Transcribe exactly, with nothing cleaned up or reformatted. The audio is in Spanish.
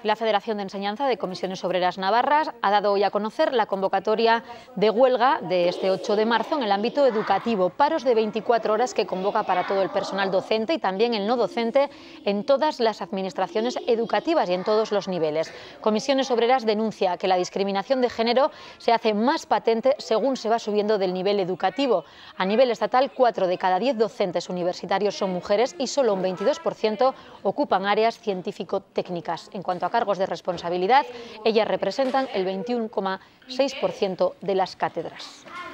La Federación de Enseñanza de Comisiones Obreras Navarras ha dado hoy a conocer la convocatoria de huelga de este ocho de marzo en el ámbito educativo, paros de veinticuatro horas que convoca para todo el personal docente y también el no docente en todas las administraciones educativas y en todos los niveles. Comisiones Obreras denuncia que la discriminación de género se hace más patente según se va subiendo del nivel educativo. A nivel estatal, cuatro de cada diez docentes universitarios son mujeres y solo un veintidós por ciento ocupan áreas científico-técnicas. En cuanto a cargos de responsabilidad, ellas representan el veintiuno coma seis por ciento de las cátedras.